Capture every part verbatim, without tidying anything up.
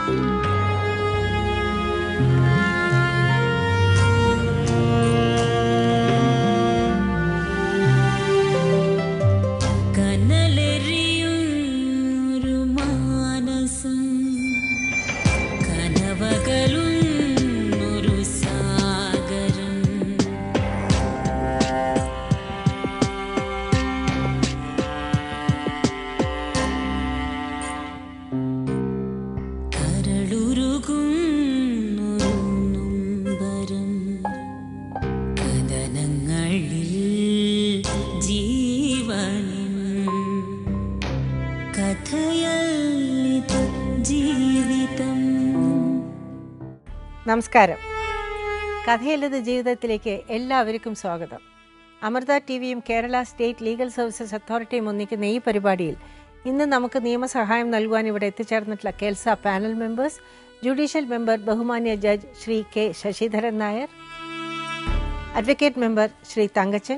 നമസ്കാരം. കഥയല്ലത് ജീവിതത്തിലേക്ക് എല്ലാവർക്കും സ്വാഗതം. അമൃത ടി വിയും കേരള സ്റ്റേറ്റ് ലീഗൽ സർവീസസ് അതോറിറ്റിയും ഒന്നിക്കുന്ന ഈ പരിപാടിയിൽ ഇന്ന് നമുക്ക് നിയമസഹായം നൽകുവാൻ ഇവിടെ എത്തിച്ചേർന്നിട്ടുള്ള KELSA panel members, judicial member ബഹുമാന്യ judge Shri K Sasidharan Nair, advocate member Shri Thankachan,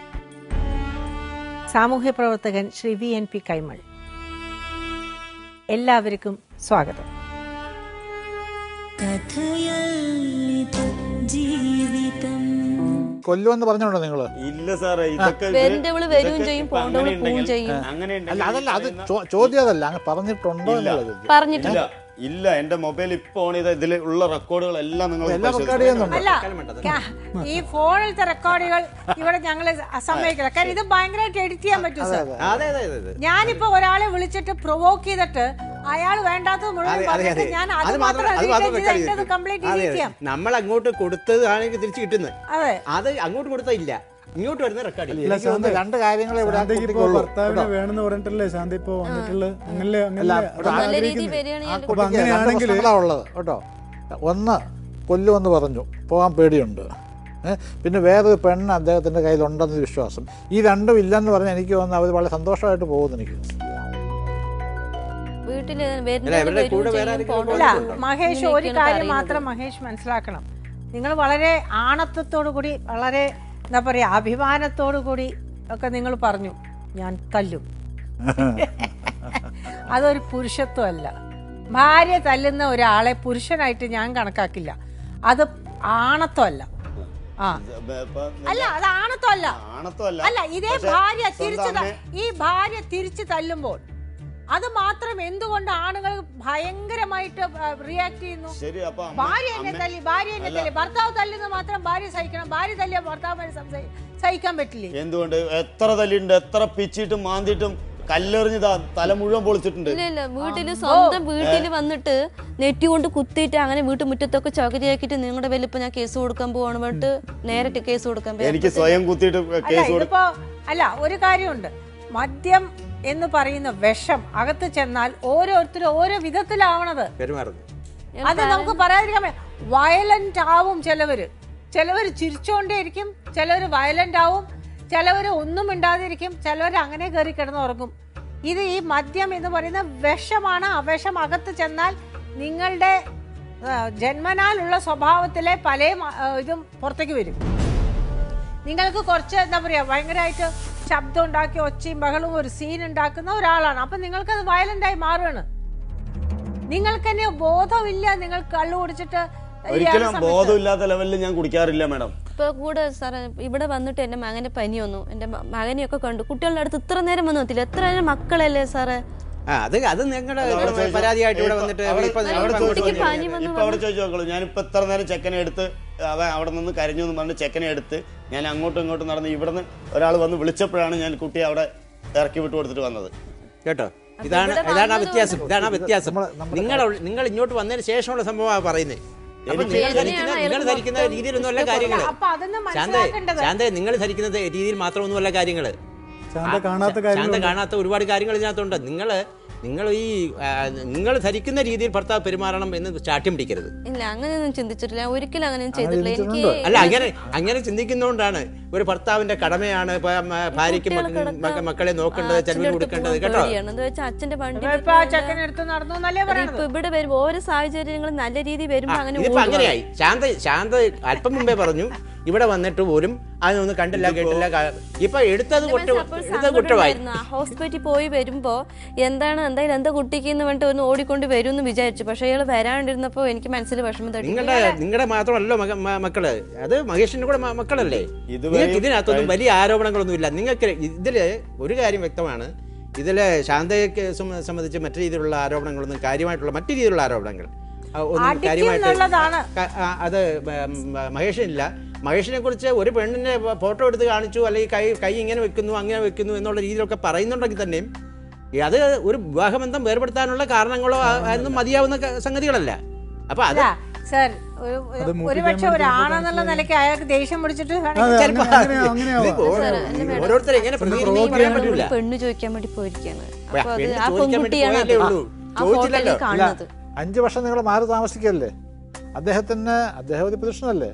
സാമൂഹ്യ പ്രവർത്തകൻ Shri V N P Kaimal. എല്ലാവർക്കും സ്വാഗതം. കൊല്ലുമെന്ന് പറഞ്ഞോണ്ടോ നിങ്ങള്? ഇല്ല സാറേ, ഇതൊക്കെ അതല്ല, അത് ചോദ്യം അതല്ല, അങ്ങ് പറഞ്ഞിട്ടുണ്ടോ എന്നുള്ളത്. പറഞ്ഞിട്ടില്ല. ഇല്ല, എന്റെ മൊബൈൽ ഇപ്പൊ ഓൺ ചെയ്ത ഇതിൽ ഉള്ള റെക്കോർഡുകൾ എല്ലാം നിങ്ങൾ ഈ ഫോണിലത്തെ റെക്കോർഡുകൾ ഇവിടെ ഞങ്ങള് സമ്മതിക്കില്ല. കാരണം ഇത് ഭയങ്കരമായിട്ട് എഡിറ്റ് ചെയ്യാൻ പറ്റും സാർ. ഞാനിപ്പോ ഒരാളെ വിളിച്ചിട്ട് പ്രൊവോക്ക് ചെയ്തിട്ട് അയാൾ വേണ്ടാത്തത് മുഴുവൻ ഞാൻ അത് മാത്രം കംപ്ലീറ്റ് ചെയ്തിരിക്കാം. നമ്മൾ അങ്ങോട്ട് കൊടുത്തത് ആണെങ്കിൽ തിരിച്ചു കിട്ടുന്നത്. അതെ, അത് അങ്ങോട്ട് കൊടുത്തില്ല, ഇങ്ങോട്ട് വരുന്ന റെക്കോർഡ്. രണ്ട് കാര്യങ്ങൾ വേണമെന്ന് പറഞ്ഞിട്ടല്ലേ ശാന്തി ഇപ്പൊ വന്നിട്ടുള്ളത്. അങ്ങനെയാണെങ്കിൽ ഉള്ളത് കേട്ടോ. ഒന്ന്, കൊല്ലുമെന്ന് പറഞ്ഞു, പോകാൻ പേടിയുണ്ട്. പിന്നെ വേറൊരു പെണ്ണ് അദ്ദേഹത്തിന്റെ കയ്യിലുണ്ടെന്ന് വിശ്വാസം. ഈ രണ്ടും ഇല്ലെന്ന് പറഞ്ഞാൽ എനിക്ക് തോന്നുന്നു അവർ വളരെ സന്തോഷമായിട്ട് പോകുന്നു. എനിക്ക് മഹേഷ്, ഒരു കാര്യം മാത്രം മഹേഷ് മനസ്സിലാക്കണം. നിങ്ങൾ വളരെ ആണത്വത്തോടു കൂടി, വളരെ എന്താ പറയാ, അഭിമാനത്തോടു കൂടി ഒക്കെ നിങ്ങൾ പറഞ്ഞു ഞാൻ തല്ലും. അതൊരു പുരുഷത്വമല്ല. ഭാര്യ തല്ലുന്ന ഒരാളെ പുരുഷനായിട്ട് ഞാൻ കണക്കാക്കില്ല. അത് ആണത്വമല്ല. ആ അല്ല, അത് ആണത്വമല്ല. അല്ല, ഇതേ ഭാര്യ തിരിച്ചു ഈ ഭാര്യ തിരിച്ചു തല്ലുമ്പോൾ അത് മാത്രം എന്തുകൊണ്ട് ആണുങ്ങൾ ഭയങ്കരമായിട്ട് റിയാക്ട് ചെയ്യുന്നു? ഭാര്യ എന്നെ തല്ലി, ഭാര്യ എന്നെ തല്ലി, ഭർത്താവ് തല്ലുന്നത് മാത്രം ഭാര്യ സഹിക്കണം, ഭാര്യ തല്ലിയ ഭർത്താവ് സഹിക്കാൻ പറ്റില്ലേ? എന്തുകൊണ്ട്? എത്ര തല്ലിണ്ട്, എത്ര പിച്ചിട്ടും മാന്തിട്ടും കല്ലെറിഞ്ഞതാ തല മുഴുവൻ പൊളിച്ചിട്ടുണ്ട്. ഇല്ല, വീട്ടില് സ്വന്തം വീട്ടില് വന്നിട്ട് നെറ്റി കൊണ്ട് കുത്തിയിട്ട് അങ്ങനെ വീട്ടുമുറ്റത്തൊക്കെ ചകിരിയാക്കിട്ട് നിങ്ങളുടെ പേരിൽ ഇപ്പൊ ഞാൻ കേസ് കൊടുക്കാൻ പോവാണ് പറഞ്ഞിട്ട് നേരിട്ട് കേസ് കൊടുക്കാൻ. എനിക്ക് സ്വയം കുത്തിയിട്ട് കേസ് ഇതിപ്പോ അല്ല, ഒരു കാര്യമുണ്ട്. മദ്യം എന്ന് പറയുന്ന വിഷം അകത്ത് ചെന്നാൽ ഓരോരുത്തരും ഓരോ വിധത്തിലാവണത്. അത് നമുക്ക് പറയാതിരിക്കാൻ. വയലന്റ് ആവും ചിലവര്, ചിലവര് ചിരിച്ചോണ്ടേയിരിക്കും, ചിലവര് വയലന്റ് ആവും, ചിലവര് ഒന്നും മിണ്ടാതിരിക്കും, ചിലവര് അങ്ങനെ കയറി കിടന്നുറങ്ങും. ഇത് ഈ മദ്യം എന്ന് പറയുന്ന വിഷമാണ്. ആ വിഷം അകത്ത് ചെന്നാൽ നിങ്ങളുടെ ജന്മനാലുള്ള സ്വഭാവത്തിലെ പല ഇതും പുറത്തേക്ക് വരും. നിങ്ങൾക്ക് കുറച്ച് എന്താ പറയാ, ഭയങ്കരമായിട്ട് ശബ്ദം ഉണ്ടാക്കി ഒച്ചയും ബഹളവും ഒരു സീൻ ഉണ്ടാക്കുന്ന ഒരാളാണ്. അപ്പൊ നിങ്ങൾക്കത് വയലന്റായി മാറുകയാണ്. നിങ്ങൾക്ക് തന്നെ ബോധമില്ല. നിങ്ങൾ കള്ളു കുടിച്ചിട്ട് ഒരിക്കലും ബോധമില്ലാത്ത ലെവലിൽ ഞാൻ കുടിക്കാറില്ല മാഡം. ഇപ്പൊ കൂടെ സാറേ ഇവിടെ വന്നിട്ട് എന്റെ മകന്റെ പനി വന്നു. എന്റെ മകനെയൊക്കെ കണ്ടു. കുട്ടികളുടെ അടുത്ത് ഇത്ര നേരം വന്നു എത്തില്ല. എത്ര നേരം മക്കളല്ലേ സാറേ? അത് അത് നിങ്ങളുടെ പരാതിയായിട്ട് ഇവിടെ വന്നിട്ട് അവിടെ ചോദിച്ചു നോക്കളൂ. ഞാനിപ്പോ എത്ര നേരം ചെക്കനെ എടുത്ത് അവൻ അവിടെ നിന്ന് കരഞ്ഞു എന്ന് പറഞ്ഞ് ചെക്കനെ എടുത്ത് ഞാൻ അങ്ങോട്ടും ഇങ്ങോട്ടും നടന്ന് ഇവിടുന്ന് ഒരാൾ വന്ന് വിളിച്ചപ്പോഴാണ് ഞാൻ കുട്ടിയെ അവിടെ ഇറക്കി വിട്ടു കൊടുത്തിട്ട് വന്നത് കേട്ടോ. ഇതാണ് ഇതാണ് ആ വ്യത്യാസം. ഇതാണ് ആ വ്യത്യാസം. നിങ്ങൾ നിങ്ങൾ ഇങ്ങോട്ട് വന്നതിന് ശേഷമുള്ള സംഭവമാണ് പറയുന്നത്. നിങ്ങൾ ധരിക്കുന്ന രീതിയിലൊന്നുമല്ല കാര്യങ്ങള്. ശാന്ത, നിങ്ങൾ ധരിക്കുന്ന രീതിയിൽ മാത്രമൊന്നുമല്ല കാര്യങ്ങള്. ശാന്ത കാണാത്ത ഒരുപാട് കാര്യങ്ങൾ ഇതിനകത്തുണ്ട്. നിങ്ങള് നിങ്ങൾ ഈ നിങ്ങൾ ധരിക്കുന്ന രീതിയിൽ ഭർത്താവ് പെരുമാറണം എന്ന് ചാട്ടിയം പിടിക്കരുത്. ഇല്ല, അങ്ങനെയൊന്നും ചിന്തിച്ചിട്ടില്ല, ഒരിക്കലും അങ്ങനെ ചെയ്തിട്ടില്ല. എനിക്ക് അല്ല, അങ്ങനെ അങ്ങനെ ചിന്തിക്കുന്നതുകൊണ്ടാണ് ഒരു ഭർത്താവിന്റെ കടമയാണ് ഭാര്യയ്ക്ക് മക്കളെ നോക്കേണ്ടത്, ചെലവിൽ കൊടുക്കേണ്ടത് കേട്ടോ. അച്ഛന്റെ വണ്ടി ഇവിടെ വരുമ്പോ ഓരോ സാഹചര്യങ്ങളും നല്ല രീതിയിൽ വരുമ്പോ അങ്ങനെ ഇപ്പൊ അങ്ങനെയായി. ശാന്ത ശാന്ത അല്പം മുമ്പേ പറഞ്ഞു ഇവിടെ വന്നിട്ട് പോലും അതൊന്നും കണ്ടില്ല കേട്ടില്ല. ഇപ്പൊ എടുത്തത് കുറ്റമായി. ഹോസ്പിറ്റലിൽ പോയി വരുമ്പോ എന്താണ് എന്തായാലും എന്താ കുട്ടിക്ക് എന്ന് പറഞ്ഞിട്ട് ഒന്ന് ഓടിക്കൊണ്ട് വരും എന്ന് വിചാരിച്ചു. പക്ഷെ അയാൾ വരാണ്ടിരുന്നപ്പോ എനിക്ക് മനസ്സിൽ വിഷമം തട്ടി. നിങ്ങളുടെ നിങ്ങളുടെ മാത്രമല്ലോ മക്കള്, അത് മഹേഷിന്റെ കൂടെ മക്കളല്ലേ. നിങ്ങൾക്ക് ഇതിനകത്തൊന്നും വലിയ ആരോപണങ്ങളൊന്നുമില്ല. നിങ്ങൾക്ക് ഇതില് ഒരു കാര്യം വ്യക്തമാണ്, ഇതില് ശാന്തയെ സംബന്ധിച്ച് മറ്റു രീതിയിലുള്ള ആരോപണങ്ങളൊന്നും, കാര്യമായിട്ടുള്ള മറ്റു രീതിയിലുള്ള ആരോപണങ്ങൾ ഒന്നും കാര്യമായിട്ട് അത് മഹേഷിനില്ല. മഹേഷിനെ കുറിച്ച് ഒരു പെണ്ണിനെ ഫോട്ടോ എടുത്ത് കാണിച്ചു, അല്ലെങ്കിൽ കൈ കൈ ഇങ്ങനെ വെക്കുന്നു അങ്ങനെ വെക്കുന്നു എന്നുള്ള രീതിയിലൊക്കെ പറയുന്നുണ്ടെങ്കിൽ തന്നെയും അത് ഒരു വിവാഹബന്ധം വേർപെടുത്താനുള്ള കാരണങ്ങളോ അതൊന്നും മതിയാവുന്ന സംഗതികളല്ല. അപ്പൊ അത് സർ ഒരുപക്ഷെ ഒരാണെന്നുള്ള നിലയ്ക്ക് അയാൾക്ക് ദേഷ്യം പിടിച്ചിട്ട് ഓരോരുത്തരും എങ്ങനെ പെണ്ണ് ചോദിക്കാൻ വേണ്ടി പോയിരിക്കാണ്. അഞ്ചു വർഷം നിങ്ങൾ മാറി താമസിക്കല്ലേ, അദ്ദേഹത്തിന് അദ്ദേഹം ഒരു പുരുഷനല്ലേ.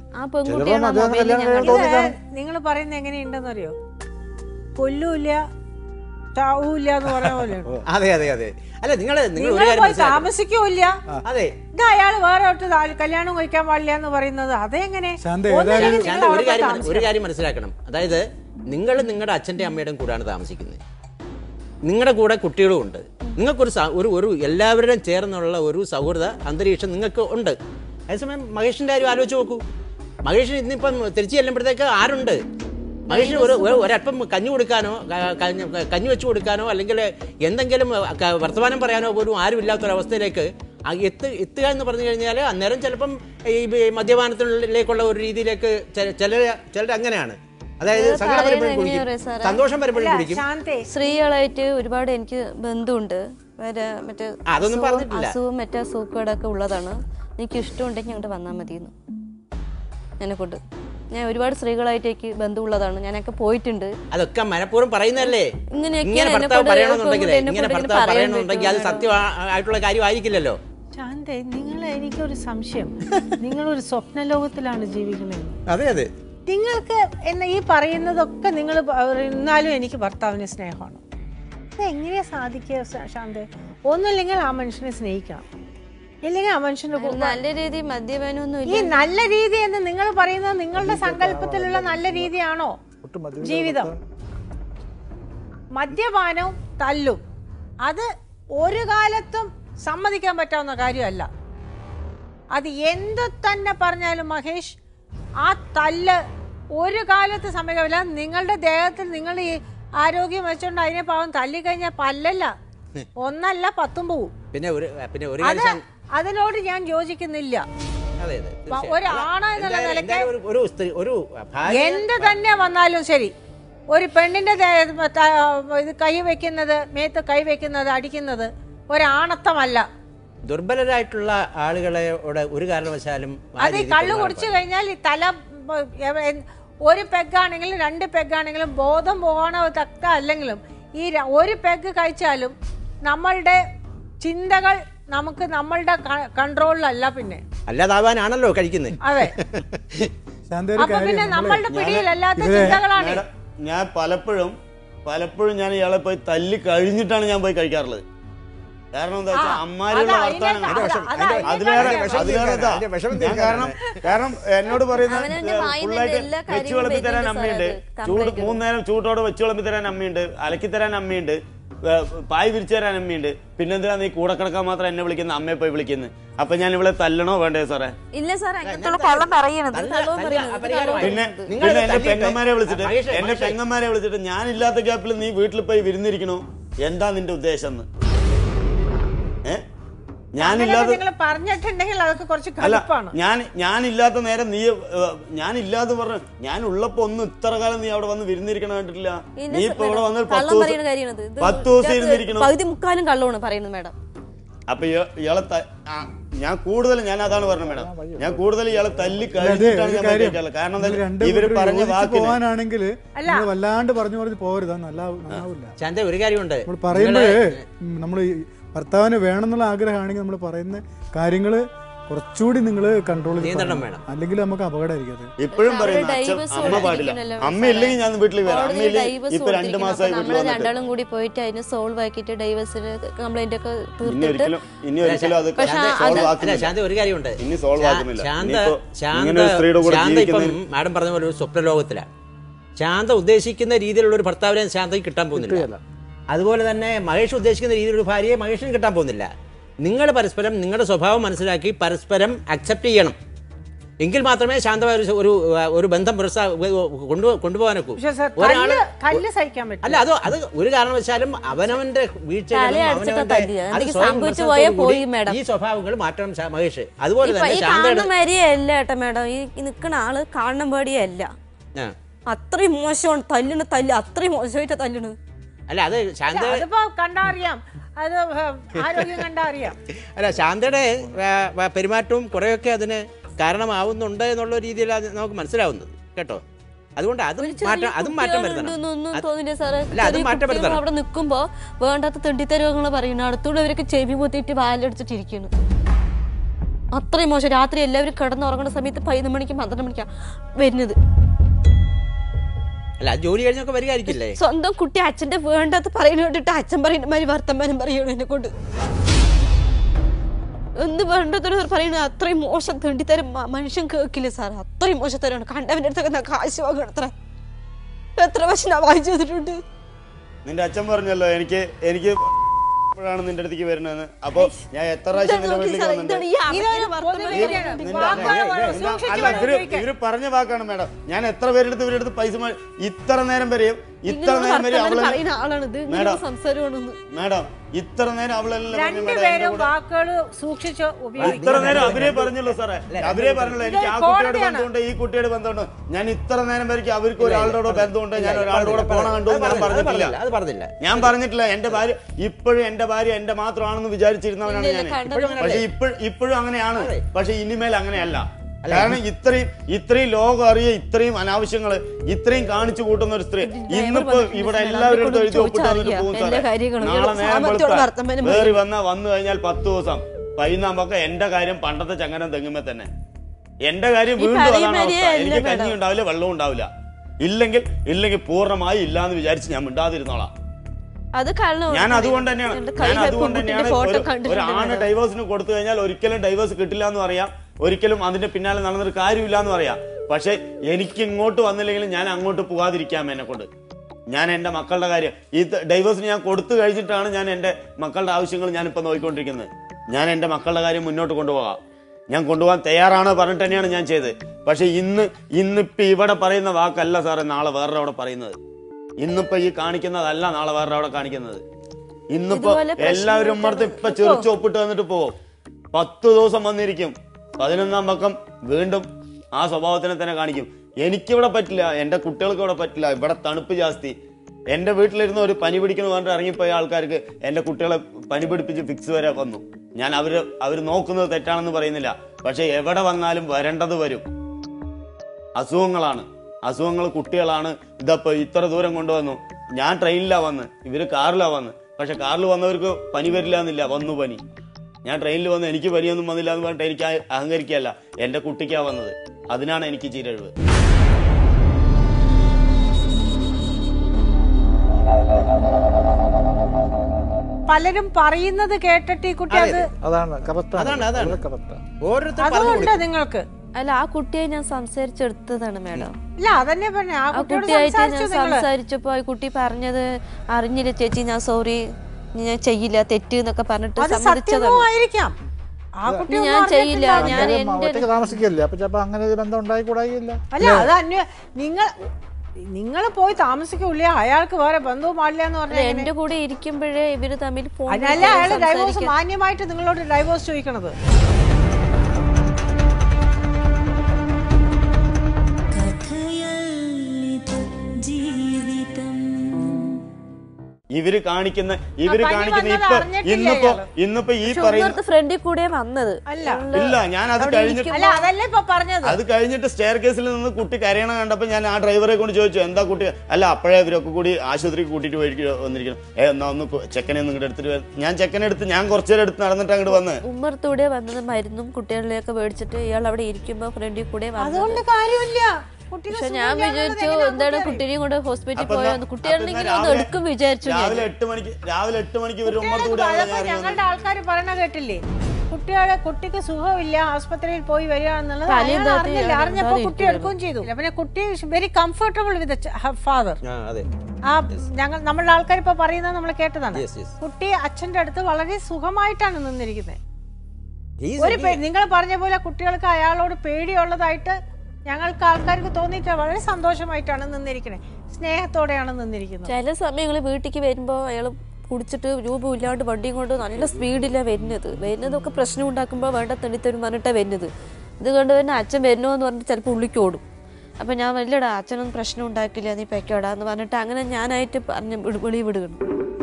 നിങ്ങൾ പറയുന്നത് എങ്ങനെയുണ്ടെന്നറിയോ, കൊല്ലൂല്ല ചാവൂല്ല എന്ന് പറഞ്ഞ പോലെ. അതെ അതെ അതെ അല്ല നിങ്ങൾ താമസിക്കൂല്ല. അതെ, ഇത് അയാൾ വേറെ കല്യാണം കഴിക്കാൻ പാടില്ല എന്ന് പറയുന്നത് അതെങ്ങനെ? ഒരു കാര്യം മനസ്സിലാക്കണം, അതായത് നിങ്ങൾ നിങ്ങളുടെ അച്ഛൻ്റെ അമ്മയുടെയും കൂടെയാണ് താമസിക്കുന്നത്, നിങ്ങളുടെ കൂടെ കുട്ടികളും ഉണ്ട്, നിങ്ങൾക്കൊരു ഒരു ഒരു എല്ലാവരുടെയും ചേർന്നുള്ള ഒരു സൗഹൃദ അന്തരീക്ഷം നിങ്ങൾക്ക് ഉണ്ട്. അതേസമയം മഹേഷിന്റെ കാര്യം ആലോചിച്ച് നോക്കൂ. മഹേഷിന് ഇന്നിപ്പം തിരിച്ചു ചെല്ലുമ്പോഴത്തേക്ക് ആരുണ്ട്? മഹേഷിന് ഒരു ഒരല്പം കഞ്ഞി കൊടുക്കാനോ കഞ്ഞി വെച്ചു കൊടുക്കാനോ അല്ലെങ്കിൽ എന്തെങ്കിലും വർത്തമാനം പറയാനോ പോലും ആരും ഇല്ലാത്തൊരവസ്ഥയിലേക്ക് എത്ത് എത്തുക എന്ന് പറഞ്ഞു കഴിഞ്ഞാൽ അന്നേരം ചിലപ്പം ഈ മദ്യപാനത്തിലേക്കുള്ള ഒരു രീതിയിലേക്ക് ചില ചിലർ അങ്ങനെയാണ്. അതായത് സന്തോഷം വരുമ്പോഴും കുടിക്കും. സ്ത്രീകളായിട്ട് ഒരുപാട് എനിക്ക് ബന്ധമുണ്ട്, മറ്റേ അതൊന്നും പറഞ്ഞിട്ടില്ല, അസുഖം മറ്റേ സൂക്കേടൊക്കെ ഉള്ളതാണ്. എനിക്ക് ഇഷ്ടമുണ്ടെങ്കിൽ അങ്ങോട്ട് വന്നാൽ മതിയെന്ന് എന്നെ കൊണ്ട്. ഞാൻ ഒരുപാട് സ്ത്രീകളായിട്ടേക്ക് ബന്ധമുള്ളതാണ്, ഞാനൊക്കെ പോയിട്ടുണ്ട്. അതൊക്കെ മനഃപൂർവ്വം പറയുന്നല്ലേ. ഇങ്ങനെ ഭർത്താവ് പറയണമെന്നുണ്ടെങ്കിൽ ഇങ്ങനെ ഭർത്താവ് പറയണമെന്നുണ്ടെങ്കിൽ അത് സത്യമായിട്ടുള്ള കാര്യമായിരിക്കില്ലല്ലോ. ശാന്തേ, നിങ്ങൾ എനിക്കൊരു സംശയം, നിങ്ങളൊരു സ്വപ്ന ലോകത്തിലാണ് ജീവിക്കുന്നത്. അതെ അതെ, നിങ്ങൾക്ക് എന്നെ ഈ പറയുന്നതൊക്കെ നിങ്ങൾ എന്നാലും എനിക്ക് ഭർത്താവിനെ സ്നേഹമാണ്. ഇത് എങ്ങനെയാ സാധിക്കുക ശാന്തേ? ഒന്നുമില്ലെങ്കിൽ ആ മനുഷ്യനെ സ്നേഹിക്കണം, ഇല്ലെങ്കിൽ ആ മനുഷ്യന്റെ നല്ല രീതി മദ്യപാനൊന്നും. ഈ നല്ല രീതി എന്ന് നിങ്ങൾ പറയുന്നത് നിങ്ങളുടെ സങ്കല്പത്തിലുള്ള നല്ല രീതിയാണോ ജീവിതം? മദ്യപാനവും തല്ലും അത് ഒരു കാലത്തും സമ്മതിക്കാൻ പറ്റാവുന്ന കാര്യമല്ല. അത് എന്തു തന്നെ പറഞ്ഞാലും മഹേഷ്, ആ തല്ല് ഒരു കാലത്ത് സമ്മതിക്കില്ല. നിങ്ങളുടെ ദേഹത്തിൽ നിങ്ങൾ ഈ ആരോഗ്യം വെച്ചോണ്ട് അതിനെ പാവം തല്ലിക്കഴിഞ്ഞാൽ പല്ലല്ല ഒന്നല്ല പത്തും പോവും. പിന്നെ പിന്നെ ഒരു അതിനോട് ഞാൻ യോജിക്കുന്നില്ല. ഒരു ആണ എന്നുള്ള നിലയ്ക്ക് എന്ത് തന്നെ വന്നാലും ശരി, ഒരു പെണ്ണിന്റെ ഇത് കൈ വെക്കുന്നത്, മേത്ത് കൈ വെക്കുന്നത്, അടിക്കുന്നത് ഒരാണത്തമല്ല. ദുർബലരായിട്ടുള്ള ആളുകളെ ഒരു കാരണവശാലും അത് കള്ളു കുടിച്ചു കഴിഞ്ഞാൽ ഈ തല ഒരു പെഗ്ഗാണെങ്കിലും രണ്ട് പെഗ്ഗാണെങ്കിലും ബോധം പോകണ തക്ക അല്ലെങ്കിലും ഈ ഒരു പെഗ് കഴിച്ചാലും നമ്മളുടെ ചിന്തകൾ നമുക്ക് നമ്മളുടെ കൺട്രോളിലല്ല, പിന്നെ അല്ലാതാവാനാണല്ലോ കഴിക്കുന്നത്. അതെ, അപ്പൊ പിന്നെ നമ്മളുടെ പിടിയിലല്ലാത്ത ചിന്തകളാണ്. ഞാൻ പലപ്പോഴും പലപ്പോഴും ഞാൻ ഇയാളെ പോയി തല്ലി കഴിഞ്ഞിട്ടാണ് ഞാൻ പോയി കഴിക്കാറുള്ളത്. കാരണം എന്താ വെച്ചാൽ അമ്മാരിയുള്ള വർത്താനം അതിലേറെ അതിലേറെ കാരണം കാരണം എന്നോട് പറയുന്നത് ഫുള്ളായിട്ട് വെച്ച് വിളമ്പി തരാൻ അമ്മയുണ്ട്, ചൂട് മൂന്ന് നേരം ചൂടോടെ വെച്ച് വിളമ്പി തരാൻ അമ്മയുണ്ട്, അലക്കി തരാൻ അമ്മയുണ്ട്, പായ് വിരിച്ചു തരാൻ അമ്മയുണ്ട്. പിന്നെന്തിനാ നീ കൂടെ കിടക്കാൻ മാത്രം എന്നെ വിളിക്കുന്ന, അമ്മയെ പോയി വിളിക്കുന്നത്? അപ്പൊ ഞാൻ ഇവിടെ തല്ലണോ വേണ്ടേ സാറേ? പിന്നെ പിന്നെ എന്റെ പെങ്ങന്മാരെ വിളിച്ചിട്ട് എന്റെ പെങ്ങന്മാരെ വിളിച്ചിട്ട് ഞാനില്ലാത്ത ഗ്യാപ്പിൽ നീ വീട്ടിൽ പോയി വിരുന്നിരിക്കണോ, എന്താ നിന്റെ ഉദ്ദേശം എന്ന്? ഞാൻ ഞാനില്ലാത്ത നേരം നീ ഞാനില്ലാതെ പറഞ്ഞ ഞാൻ ഉള്ളപ്പോ ഒന്നും ഇത്ര കാലം നീ അവിടെ വന്ന് വിരുന്നിരിക്കണം കണ്ടിട്ടില്ല. നീ ഇപ്പൊ ഇവിടെ വന്ന് പത്ത് ദിവസം ഇരുന്നിരിക്കണം. അപ്പൊ ഇയാളെ ഞാൻ കൂടുതൽ ഞാൻ അതാണ് പറഞ്ഞത് മാഡം, ഞാൻ കൂടുതൽ ഇയാളെ തല്ലി കഴിഞ്ഞിട്ടാണ് ഞാൻ കേൾക്കാറ്. കാരണം ഇവര് പറഞ്ഞ വാക്കിനാണെങ്കിൽ വല്ലാണ്ട് പറഞ്ഞു പറഞ്ഞ് പോരുത്, നല്ലാവില്ല. ഒരു കാര്യമുണ്ട്, പറയുമ്പോഴേ നമ്മൾ ഭർത്താവിന് വേണമെന്നുള്ള ആഗ്രഹമാണെങ്കിൽ നമ്മൾ പറയുന്ന കാര്യങ്ങള് കുറച്ചുകൂടി നിങ്ങൾ കൺട്രോൾ ചെയ്യണം, അല്ലെങ്കിൽ നമുക്ക് അപകടമായിരിക്കും. ഇപ്പോഴും പറയുന്നത് അമ്മ പാടില്ല, അമ്മ ഇല്ലെങ്കിൽ ഞാൻ വീട്ടിൽ വരാം, അമ്മ ഇല്ലെങ്കിൽ ഇപ്പൊ രണ്ടു മാസമായി രണ്ടാളും കൂടി പോയിട്ട് അതിന് സോൾവ് ആക്കിയിട്ട് ഡൈവേഴ്സിന് കംപ്ലൈന്റ് ഒക്കെ തീർത്തിട്ട് ഇനി ഒരിക്കലും അത് സോൾവ് ആക്കുന്നില്ല. ഒരു കാര്യമുണ്ട്, ഇനി സോൾവ് ആക്കുന്നില്ല. മാഡം പറഞ്ഞ പോലെ ഒരു സ്വപ്ന ലോകത്തിലാണ്. ശാന്ത ഉദ്ദേശിക്കുന്ന രീതിയിലുള്ള ഒരു ഭർത്താവിനെ ശാന്തയ്ക്ക് കിട്ടാൻ പോകുന്നില്ല. അതുപോലെ തന്നെ മഹേഷ് ഉദ്ദേശിക്കുന്ന രീതിയിൽ ഒരു ഭാര്യയെ മഹേഷിന് കിട്ടാൻ പോകുന്നില്ല. നിങ്ങൾ പരസ്പരം നിങ്ങളുടെ സ്വഭാവം മനസ്സിലാക്കി പരസ്പരം അക്സെപ്റ്റ് ചെയ്യണം. എങ്കിൽ മാത്രമേ ശാന്തമായ ഒരു ഒരു ഒരു ബന്ധം കൊണ്ടുപോകാനൊക്കൂ. അല്ല അത് അത് ഒരു കാരണവശാലും അവനവന്റെ വീഴ്ചകളും ഈ സ്വഭാവങ്ങൾ മാറ്റണം മഹേഷ്. അതുപോലെ തന്നെ ശാന്തയല്ല മേഡം, ഈ നിൽക്കുന്ന ആള് കാണണം പേടിയല്ല, അത്രയും മോശമാണ്. തല്ലിന് തല്ല് അത്രയും മോശമായിട്ട് തല്ലിന്. അല്ല അത് ശാന്ത കണ്ടറിയാം, അത് ആരോഗ്യം കണ്ടറിയാം. അല്ല ശാന്തയുടെ പെരുമാറ്റവും കുറെയൊക്കെ അതിന് കാരണമാവുന്നുണ്ട് എന്നുള്ള രീതിയിൽ നമുക്ക് മനസ്സിലാവുന്നത് കേട്ടോ. അതുകൊണ്ട് അത് മാറ്റം അതും മാറ്റം വരുത്തണം. അവിടെ നിൽക്കുമ്പോ വേണ്ടാത്ത തെണ്ടിത്തരവങ്ങൾ പറയുന്നു, അടുത്തുള്ളവരൊക്കെ ചെവി പൊത്തിയിട്ട് വാലടിച്ചിട്ടിരിക്കുന്നു. അത്രയും മോശം. രാത്രി എല്ലാവരും കിടന്നുറങ്ങുന്ന സമയത്ത് പതിനൊന്ന് മണിക്കും പന്ത്രണ്ട് മണിക്കാ വരുന്നത്. അല്ല ജോലി കഴിഞ്ഞൊക്കെ വരികയായിരിക്കില്ലേ? സ്വന്തം കുട്ടി അച്ഛന്റെ വേണ്ടാത്ത പറയുന്ന കേട്ടിട്ട് അച്ഛൻ പറയുന്ന മാതിരി വർത്തമാനം പറയണു എന്നെ കൊണ്ട്. എന്ത് വേണ്ടത്തോട് പറയുന്നത് അത്രയും മോശം തെണ്ടിത്തരം മനുഷ്യൻ കേൾക്കില്ല സാർ. അത്രയും മോശത്തരമാണ്. കണ്ടവന്റെ അടുത്തൊക്കെ കാശ് വാങ്ങണം. എത്ര എത്ര വർഷം വായിച്ചു ചെയ്തിട്ടുണ്ട്. നിന്റെ അച്ഛൻ പറഞ്ഞല്ലോ എനിക്ക് എനിക്ക് ാണ് നിന്റെ അടുത്തേക്ക് വരുന്നതെന്ന്. അപ്പൊ ഞാൻ എത്ര പ്രാവശ്യം നിന്റെ വീട്ടിലേക്ക് വന്നിട്ടുണ്ട്. ഇവര് പറഞ്ഞ വാക്കാണ് മാഡം. ഞാൻ എത്ര പേരെടുത്ത് ഇവരെടുത്ത് പൈസ ഇത്ര നേരം വരെയും ഇത്ര നേരം വരെ അവള് മാഡം ഇത്ര നേരം അവളെല്ലാം ഇത്ര നേരം അവരെ പറഞ്ഞല്ലോ സാറേ, അവരെ പറഞ്ഞല്ലോ എനിക്ക് ആ കുട്ടിയോട് ബന്ധമുണ്ട് ഈ കുട്ടിയോട് ബന്ധമുണ്ട്. ഞാൻ ഇത്ര നേരം വരെയ്ക്ക് അവർക്ക് ഒരാളുടെ ബന്ധമുണ്ട്, ഞാൻ ഒരാളുടെ പോണ കണ്ടു ഞാൻ പറഞ്ഞിട്ടില്ല. അത് പറഞ്ഞില്ല, ഞാൻ പറഞ്ഞിട്ടില്ല. എന്റെ ഭാര്യ ഇപ്പോഴും എന്റെ ഭാര്യ എന്റെ മാത്രമാണെന്ന് വിചാരിച്ചിരുന്നവനാണ് ഞാൻ. പക്ഷെ ഇപ്പോഴും ഇപ്പോഴും അങ്ങനെയാണ്. പക്ഷെ ഇനിമേൽ അങ്ങനെയല്ല. കാരണം ഇത്രയും ഇത്രയും ലോകം അറിയ ഇത്രയും അനാവശ്യങ്ങള് ഇത്രയും കാണിച്ചു കൂട്ടുന്ന ഒരു സ്ത്രീ ഇന്നിപ്പോ ഇവിടെ എല്ലാവരും എടുത്ത് എഴുതി ഒപ്പിട്ട് വന്നിട്ട് പോകും സാറേ. നാളെ നേരം വേറി വന്ന വന്നു കഴിഞ്ഞാൽ പത്ത് ദിവസം പൈനാമ്പൊക്കെ എന്റെ കാര്യം പണ്ടത്തെ ചങ്ങനം തെങ്ങുമ്പോ തന്നെ എന്റെ കാര്യം വീണ്ടും അതാണ് അവസ്ഥ. എനിക്ക് കഞ്ഞി ഉണ്ടാവില്ല, വെള്ളം ഉണ്ടാവില്ല. ഇല്ലെങ്കിൽ ഇല്ലെങ്കിൽ പൂർണ്ണമായി ഇല്ലാന്ന് വിചാരിച്ച് ഞാൻ മിണ്ടാതിരുന്നോളാം. ഞാൻ അതുകൊണ്ട് തന്നെയാണ് ഞാൻ അതുകൊണ്ട് തന്നെയാണ് ഒരു ആണ് ഡൈവേഴ്സിന് കൊടുത്തു കഴിഞ്ഞാൽ ഒരിക്കലും ഡൈവേഴ്സ് കിട്ടില്ല എന്ന് പറയാം, ഒരിക്കലും അതിന്റെ പിന്നാലെ നടന്നൊരു കാര്യമില്ല എന്ന് പറയാം. പക്ഷെ എനിക്ക് ഇങ്ങോട്ട് വന്നില്ലെങ്കിലും ഞാൻ അങ്ങോട്ട് പോകാതിരിക്കാം എന്നെ കൊണ്ട്. ഞാൻ എന്റെ മക്കളുടെ കാര്യം ഈ ഡൈവേഴ്സിന് ഞാൻ കൊടുത്തു കഴിഞ്ഞിട്ടാണ് ഞാൻ എന്റെ മക്കളുടെ ആവശ്യങ്ങൾ ഞാനിപ്പോ നോക്കിക്കൊണ്ടിരിക്കുന്നത്. ഞാൻ എന്റെ മക്കളുടെ കാര്യം മുന്നോട്ട് കൊണ്ടുപോകാം, ഞാൻ കൊണ്ടുപോകാൻ തയ്യാറാണ് പറഞ്ഞിട്ട് തന്നെയാണ് ഞാൻ ചെയ്തത്. പക്ഷെ ഇന്ന് ഇന്നിപ്പോ ഇവിടെ പറയുന്ന വാക്കല്ല സാറേ നാളെ വേറെ അവിടെ പറയുന്നത്. ഇന്നിപ്പോ ഈ കാണിക്കുന്നതല്ല നാളെ വേറെ അവിടെ കാണിക്കുന്നത്. ഇന്നിപ്പോ എല്ലാവരും ഉമ്മർത്ത് ഇപ്പൊ ചെറിച്ച് ഒപ്പിട്ട് വന്നിട്ട് പോകും. പത്ത് ദിവസം വന്നിരിക്കും, പതിനൊന്നാം പക്കം വീണ്ടും ആ സ്വഭാവത്തിനെ തന്നെ കാണിക്കും. എനിക്കിവിടെ പറ്റില്ല, എന്റെ കുട്ടികൾക്ക് ഇവിടെ പറ്റില്ല. ഇവിടെ തണുപ്പ് ജാസ്തി. എന്റെ വീട്ടിലിരുന്ന് ഒരു പനി പിടിക്കുന്ന പറഞ്ഞിട്ട് ഇറങ്ങിപ്പോയ ആൾക്കാർക്ക് എന്റെ കുട്ടികളെ പനി പിടിപ്പിച്ച് ഫിക്സ് വരെ വന്നു. ഞാൻ അവര് അവര് നോക്കുന്നത് തെറ്റാണെന്ന് പറയുന്നില്ല. പക്ഷെ എവിടെ വന്നാലും വരേണ്ടത് വരും. അസുഖങ്ങളാണ്, അസുഖങ്ങൾ കുട്ടികളാണ്. ഇതപ്പോ ഇത്ര ദൂരം കൊണ്ടുവന്നു. ഞാൻ ട്രെയിനിലാ വന്ന്, ഇവര് കാറിലാ വന്ന്. പക്ഷെ കാറിൽ വന്നവർക്ക് പനി വരില്ല എന്നില്ല, വന്നു പനി. ഞാൻ ട്രെയിനിൽ വന്ന് എനിക്ക് പനിയൊന്നും വന്നില്ല എന്ന് പറഞ്ഞിട്ട് എനിക്ക് അഹങ്കരിക്കല്ല, എന്റെ കുട്ടിക്കാ വന്നത്. അതിനാണ് എനിക്ക് ചീരഴിവ്. പലരും പറയുന്നത് കേട്ടിട്ട് ഈ കുട്ടി അത് അതാണ് അതുകൊണ്ട് നിങ്ങൾക്ക് അല്ല ആ കുട്ടിയെ ഞാൻ സംസാരിച്ചെടുത്തതാണ് മേഡം. ഇല്ല അതന്നെ പറഞ്ഞ ആ കുട്ടിയായിട്ട് ഞാൻ സംസാരിച്ചപ്പോ ഈ കുട്ടി പറഞ്ഞത് അറിഞ്ഞില്ല ചേച്ചി, ഞാൻ സോറി, ഞാൻ ചെയ്യില്ല തെറ്റ് എന്നൊക്കെ പറഞ്ഞിട്ട് സമ്മതിച്ചതായിരിക്കാം. ഞാൻ ചെയ്യില്ല, ഞാൻ താമസിക്കില്ല. അങ്ങനെ ഒരു ബന്ധം ഉണ്ടായിക്കൂടായില്ല. അല്ല അത് അന്വ നിങ്ങൾ നിങ്ങൾ പോയി താമസിക്കൂല, അയാൾക്ക് വേറെ ബന്ധവും പാടില്ല എന്ന് പറഞ്ഞാൽ എന്റെ കൂടെ ഇരിക്കുമ്പോഴേ ഇവര് തമ്മിൽ അതല്ല അയാൾ ഡൈവോഴ്സ് മാന്യമായിട്ട് നിങ്ങളോട് ഡൈവോഴ്സ് ചോദിക്കണത്. ഇവര് കാണിക്കുന്ന ഇവര് കാണിക്കുന്ന ഇപ്പൊ ഇന്നിപ്പോ ഇന്നിപ്പോ ഈ പറയുന്ന ഫ്രണ്ടിൽ കൂടെ വന്നത് ഇല്ല. ഞാൻ അത് കഴിഞ്ഞിട്ട് അത് കഴിഞ്ഞിട്ട് സ്റ്റെയർ കേസിൽ നിന്ന് കുട്ടി കരയണം കണ്ടപ്പോ ഞാൻ ആ ഡ്രൈവറെ കൊണ്ട് ചോദിച്ചു എന്താ കുട്ടി. അല്ല അപ്പോഴേ ഇവരൊക്കെ കൂടി ആശുപത്രിക്ക് കൂട്ടിട്ട് പോയി വന്നിരിക്കണം. ഏ എന്നാ ഒന്ന് ചെക്കനെ ഒന്ന് ഇങ്ങോട്ട് എടുത്തിട്ട് ഞാൻ ചെക്കനെ എടുത്ത് ഞാൻ കുറച്ചേരം എടുത്ത് നടന്നിട്ട് അങ്ങോട്ട് വന്ന് ഉമ്മർത്തൂടെ വന്നത് മരുന്നും കുട്ടികളിലേക്ക് മേടിച്ചിട്ട് ഇയാൾ അവിടെ ഇരിക്കുമ്പോ ഫ്രണ്ടിൽ കൂടെ അതുകൊണ്ട് കാര്യമില്ല. പക്ഷെ ഞാൻ വിചാരിച്ചു എന്താണ് കുട്ടിയെയും കൊണ്ട് ഹോസ്പിറ്റലിൽ പോയത്, കുട്ടികളെങ്കിലും ഒന്ന് എടുക്കും വിചാരിച്ചു. രാവിലെ എട്ട് മണിക്ക് രാവിലെ എട്ട് മണിക്ക് ഞങ്ങളുടെ ആൾക്കാർ പറയണ കേട്ടില്ലേ, കുട്ടികളെ കുട്ടിക്ക് സുഖമില്ല ആസ്പത്രിയിൽ പോയി വരികയാണെന്നുള്ളത് അറിഞ്ഞില്ല. അറിഞ്ഞപ്പോ കുട്ടി എടുക്കുകയും ചെയ്തു. പിന്നെ കുട്ടി വെരി കംഫർട്ടബിൾ വിത്ത് ഫാദർ. ആ ഞങ്ങൾ നമ്മളുടെ ആൾക്കാർ ഇപ്പൊ പറയുന്നത് നമ്മൾ കേട്ടതാണ്. കുട്ടി അച്ഛന്റെ അടുത്ത് വളരെ സുഖമായിട്ടാണ് നിന്നിരിക്കുന്നത്. ഒരു നിങ്ങൾ പറഞ്ഞ പോലെ കുട്ടികൾക്ക് അയാളോട് പേടിയുള്ളതായിട്ട് ഞങ്ങൾക്ക് ആൾക്കാർക്ക് തോന്നിയിട്ട് വളരെ സന്തോഷമായിട്ടാണ് നിന്നിരിക്കുന്നത്, സ്നേഹത്തോടെയാണ് നിന്നിരിക്കുന്നത്. ചില സമയങ്ങളിൽ വീട്ടിലേക്ക് വരുമ്പോൾ അയാൾ കുടിച്ചിട്ട് രൂപമില്ലാണ്ട് വണ്ടിയും കൊണ്ട് നല്ല സ്പീഡിലാണ് വരുന്നത്. വരുന്നതൊക്കെ പ്രശ്നം ഉണ്ടാക്കുമ്പോൾ വേണ്ട തെളിത്തരും പറഞ്ഞിട്ടാണ് വരുന്നത്. ഇത് കണ്ട് തന്നെ അച്ഛൻ വരുന്നോ എന്ന് പറഞ്ഞിട്ട് ചിലപ്പോൾ ഉള്ളിക്ക് ഓടും. അപ്പം ഞാൻ വല്ലടാ അച്ഛനൊന്നും പ്രശ്നം ഉണ്ടാക്കില്ല, നീ പൊയ്ക്കോടാ എന്ന് പറഞ്ഞിട്ട് അങ്ങനെ ഞാനായിട്ട് പറഞ്ഞ് വെളി വിടുകയാണ്.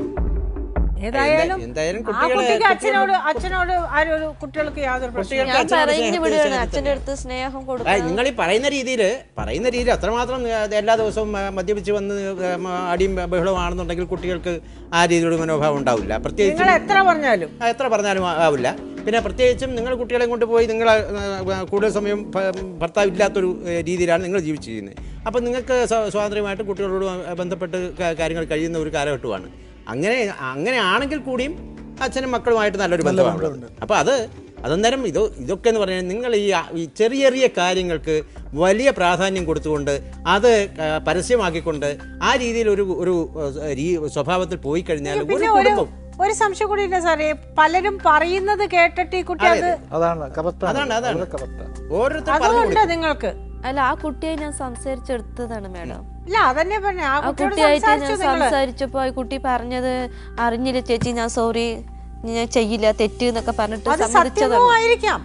ഏതായാലും ആ കുട്ടിക്ക് അച്ഛനോട് അച്ഛനോട് ആരൊരു കുട്ടികൾക്ക് യാതൊരു പ്രശ്നം ഞാൻ പറഞ്ഞു വിടുകയാണ്, അച്ഛൻ്റെ അടുത്ത് സ്നേഹം കൊടുക്കും. നിങ്ങൾ ഈ പറയുന്ന രീതിയിൽ പറയുന്ന രീതിയിൽ അത്രമാത്രം എല്ലാ ദിവസവും മദ്യപിച്ച് വന്ന് അടിയും ബഹളമാണെന്നുണ്ടെങ്കിൽ കുട്ടികൾക്ക് ആ രീതിയിലുള്ള മനോഭാവം ഉണ്ടാവില്ല. പ്രത്യേകിച്ച് എത്ര പറഞ്ഞാലും എത്ര പറഞ്ഞാലും ആവില്ല. പിന്നെ പ്രത്യേകിച്ചും നിങ്ങൾ കുട്ടികളെ കൊണ്ടുപോയി നിങ്ങൾ കൂടുതൽ സമയം ഭർത്താവ് ഇല്ലാത്തൊരു രീതിയിലാണ് നിങ്ങൾ ജീവിച്ചിരിക്കുന്നത്. അപ്പം നിങ്ങൾക്ക് സ്വാതന്ത്ര്യമായിട്ട് കുട്ടികളോട് ബന്ധപ്പെട്ട് കാര്യങ്ങൾ കഴിയുന്ന ഒരു കാലഘട്ടമാണ്. അങ്ങനെ അങ്ങനെയാണെങ്കിൽ കൂടിയും അച്ഛനും മക്കളുമായിട്ട് നല്ലൊരു ബന്ധമാണ്. അപ്പോൾ അത് അതെന്നേരം ഇത് ഇതൊക്കെ എന്ന് പറഞ്ഞാൽ നിങ്ങൾ ഈ ഈ ചെറിയ ചെറിയ കാര്യങ്ങൾക്ക് വലിയ പ്രാധാന്യം കൊടുത്തുകൊണ്ട് അത് പരസ്യമാക്കിക്കൊണ്ട് ആ രീതിയിൽ ഒരു ഒരു സ്വഭാവത്തിൽ പോയി കഴിഞ്ഞാൽ ഒരു കുടുംബം ഒരു സംശയം കൂടി ഇല്ല സാറേ, പലരും പറയുന്നത് കേട്ടിട്ട് ഈ കുട്ടി അത് അതാണ് അതാണ് അതാണ് അതുകൊണ്ട് നിങ്ങൾക്ക് അല്ല ആ കുട്ടിയെ ഞാൻ സംസാരിച്ചെടുത്തതാണ് മാഡം. ഇല്ല അതന്നെ പറഞ്ഞ ആ കുട്ടിയായിട്ട് ഞാൻ സംസാരിച്ചപ്പോ ഈ കുട്ടി പറഞ്ഞത് അറിഞ്ഞില്ല ചേച്ചി, ഞാൻ സോറി, ഞാൻ ചെയ്യില്ല തെറ്റ് എന്നൊക്കെ പറഞ്ഞിട്ട് സമ്മതിച്ചതായിരിക്കാം.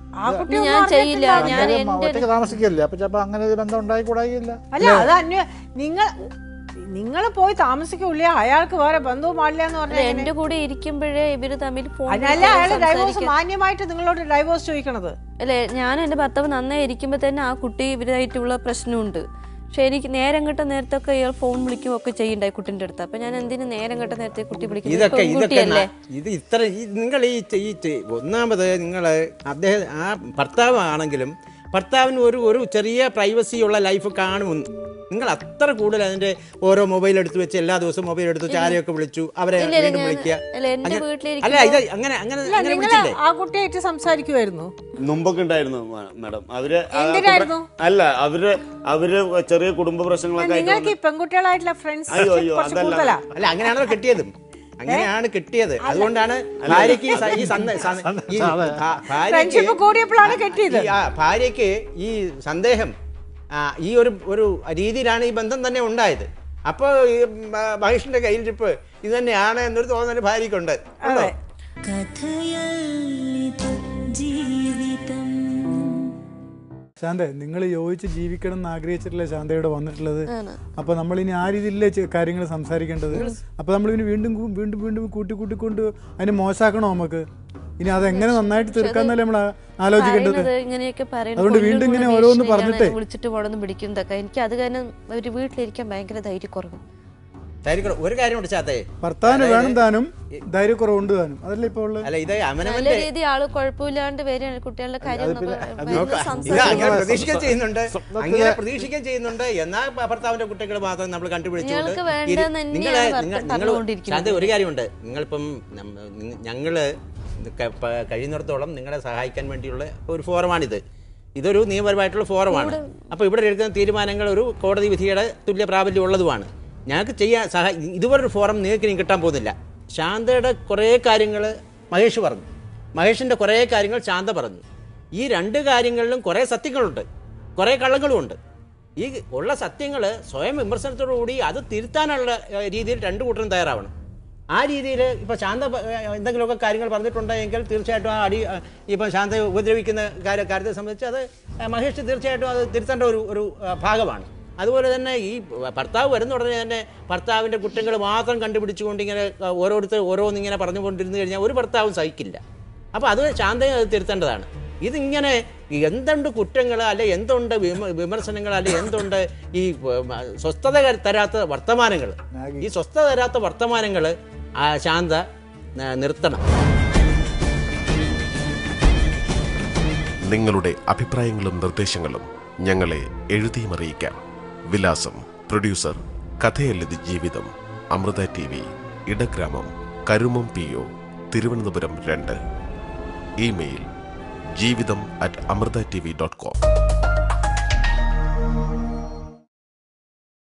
ഞാൻ ചെയ്യില്ല, ഞാൻ താമസിക്കില്ല. അങ്ങനെ ഒരു ബന്ധം ഉണ്ടായിക്കൂടായില്ല. അല്ല അത് അന്വ നിങ്ങൾ നിങ്ങൾ പോയി താമസിക്കൂല, അയാൾക്ക് വേറെ ബന്ധവും പാടില്ല എന്ന് പറഞ്ഞാൽ എന്റെ കൂടെ ഇരിക്കുമ്പോഴേ ഇവര് തമ്മിൽ ഡൈവോഴ്സ് മാന്യമായിട്ട് നിങ്ങളോട് ഡൈവോഴ്സ് ചോദിക്കണത് അല്ലെ. ഞാൻ എന്റെ ഭർത്താവ് നന്നായി ഇരിക്കുമ്പോ തന്നെ ആ കുട്ടി ഇവരായിട്ടുള്ള പ്രശ്നമുണ്ട്. പക്ഷെ എനിക്ക് നേരം കിട്ട നേരത്തൊക്കെ ഇയാൾ ഫോൺ വിളിക്കുകയും ഒക്കെ ചെയ്യണ്ടായി കുട്ടിന്റെ അടുത്ത്. അപ്പൊ ഞാൻ എന്തിനു നേരം കിട്ട നേരത്തെ കുട്ടി വിളിക്കുന്നത്? ഇതൊക്കെ ഇതൊക്കെ ഇത് ഇത്ര നിങ്ങൾ ഈ ഒന്നാമത് നിങ്ങൾ അദ്ദേഹം ആ ഭർത്താവ് ആണെങ്കിലും ഭർത്താവിന് ഒരു ഒരു ചെറിയ പ്രൈവസി ഉള്ള ലൈഫ് കാണുമെന്ന് നിങ്ങൾ അത്ര കൂടുതൽ അതിന്റെ ഓരോ മൊബൈൽ എടുത്ത് വെച്ച് എല്ലാ ദിവസവും മൊബൈൽ എടുത്ത് ചാരയൊക്കെ വിളിച്ചു അവരെ വീണ്ടും വിളിക്കുക. അല്ല ഇത് അങ്ങനെ അങ്ങനെ ആ കുട്ടിയായിട്ട് സംസാരിക്കുമായിരുന്നു മുമ്പൊക്കെ ഉണ്ടായിരുന്നു മാഡം. അവര് അല്ല അവര് അവര് ചെറിയ കുടുംബ പ്രശ്നങ്ങളൊക്കെ പെൺകുട്ടികളായിട്ടുള്ള ഫ്രണ്ട്സ് അല്ല അങ്ങനെയാണോ കിട്ടിയതും അങ്ങനെയാണ് കിട്ടിയത്. അതുകൊണ്ടാണ് ഭാര്യക്ക് ഈ ഭാര്യക്ക് ഈ സന്ദേഹം ഈ ഒരു ഒരു രീതിയിലാണ് ഈ ബന്ധം തന്നെ ഉണ്ടായത്. അപ്പോൾ ഈ മഹേഷിന്റെ കയ്യിലിരിപ്പ് ഇത് തന്നെയാണ് എന്നൊരു തോന്നൽ ഭാര്യക്കുണ്ട്. ശാന്ത, നിങ്ങൾ യോജിച്ച് ജീവിക്കണം എന്ന് ആഗ്രഹിച്ചിട്ടില്ല ശാന്തയോടെ വന്നിട്ടുള്ളത്. അപ്പൊ നമ്മൾ ഇനി ആ രീതിയിലല്ലേ കാര്യങ്ങൾ സംസാരിക്കേണ്ടത്. അപ്പൊ നമ്മൾ ഇനി വീണ്ടും വീണ്ടും വീണ്ടും കൂട്ടി കൂട്ടിക്കൊണ്ട് അതിനെ മോശമാക്കണോ നമുക്ക്? ഇനി അതെങ്ങനെ നന്നായിട്ട് തീർക്കാന്നല്ലേ നമ്മൾ ആലോചിക്കേണ്ടത്. അതുകൊണ്ട് വീണ്ടും ഇങ്ങനെ ഓരോന്ന് പറഞ്ഞിട്ട് വിളിച്ചിട്ട് പോണെന്ന് പിടിക്കുന്നതൊക്കെ എനിക്ക് അത് കാരണം ഒരു വീട്ടിലിരിക്കാൻ ഭയങ്കര ധൈര്യക്കുറവ്. ഒരു കാര്യം ഭർത്താവിന് വേണം താനും ധൈര്യക്കുറവുണ്ട് താനും അതല്ലേ ഇപ്പോൾ നല്ല രീതി ആള് കുഴപ്പമില്ലാണ്ട് വരികയാണ്. കുട്ടികളുടെ കാര്യം പ്രതീക്ഷിക്കാൻ ചെയ്യുന്നുണ്ട് അങ്ങനെ പ്രതീക്ഷിക്കാൻ ചെയ്യുന്നുണ്ട്. എന്നാൽ ഭർത്താവിന്റെ കുട്ടികൾ മാത്രം നമ്മൾ കണ്ടുപിടിച്ചുകൊണ്ട് അത് ഒരു കാര്യമുണ്ട്. നിങ്ങളിപ്പം ഞങ്ങള് കഴിയുന്നിടത്തോളം നിങ്ങളെ സഹായിക്കാൻ വേണ്ടിയുള്ള ഒരു ഫോറമാണിത്. ഇതൊരു നിയമപരമായിട്ടുള്ള ഫോറമാണ്. അപ്പോൾ ഇവിടെ എടുക്കുന്ന തീരുമാനങ്ങൾ ഒരു കോടതി വിധിയുടെ തുല്യ പ്രാബല്യം ഉള്ളതുമാണ്. ഞങ്ങൾക്ക് ചെയ്യാൻ സഹായ ഇതുപോലൊരു ഫോറം നിങ്ങൾക്ക് ഇനി കിട്ടാൻ പോകുന്നില്ല. ശാന്തയുടെ കുറേ കാര്യങ്ങൾ മഹേഷ് പറഞ്ഞു, മഹേഷിൻ്റെ കുറേ കാര്യങ്ങൾ ശാന്ത പറഞ്ഞു. ഈ രണ്ട് കാര്യങ്ങളിലും കുറേ സത്യങ്ങളുണ്ട്, കുറേ കള്ളങ്ങളുമുണ്ട്. ഈ ഉള്ള സത്യങ്ങൾ സ്വയം വിമർശനത്തോടുകൂടി അത് തിരുത്താനുള്ള രീതിയിൽ രണ്ടു കൂട്ടരും തയ്യാറാവണം. ആ രീതിയിൽ ഇപ്പോൾ ശാന്ത എന്തെങ്കിലുമൊക്കെ കാര്യങ്ങൾ പറഞ്ഞിട്ടുണ്ടെങ്കിൽ തീർച്ചയായിട്ടും ആ അടി ഇപ്പം ശാന്തയെ ഉപദ്രവിക്കുന്ന കാര്യ കാര്യത്തെ സംബന്ധിച്ച് അത് മഹേഷ് തീർച്ചയായിട്ടും അത് തിരുത്തേണ്ട ഒരു ഒരു ഭാഗമാണ്. അതുപോലെ തന്നെ ഈ ഭർത്താവ് വരുന്ന ഉടനെ തന്നെ ഭർത്താവിൻ്റെ കുറ്റങ്ങൾ മാത്രം കണ്ടുപിടിച്ചുകൊണ്ട് ഇങ്ങനെ ഓരോരുത്തർ ഓരോന്നിങ്ങനെ പറഞ്ഞുകൊണ്ടിരുന്നു കഴിഞ്ഞാൽ ഒരു ഭർത്താവും സഹിക്കില്ല. അപ്പോൾ അത് ശാന്തയെ അത് തിരുത്തേണ്ടതാണ്. ഇതിങ്ങനെ എന്തുണ്ട് കുറ്റങ്ങൾ അല്ലെ എന്തുണ്ട് വിമർശനങ്ങൾ അല്ലെ എന്തുണ്ട് ഈ സ്വസ്ഥത തരാത്ത വർത്തമാനങ്ങൾ, ഈ സ്വസ്ഥത തരാത്ത വർത്തമാനങ്ങൾ ശാന്ത നിർത്തണം. നിങ്ങളുടെ അഭിപ്രായങ്ങളും നിർദ്ദേശങ്ങളും ഞങ്ങളെ എഴുതിയും അറിയിക്കാം. വിലാസം: producer, Kathayallathu Jeevitham, Amrita T V, Idagramam, Karumam P O, Thiruvananthapuram രണ്ട്. Email jeevitham at Amrita T V dot com.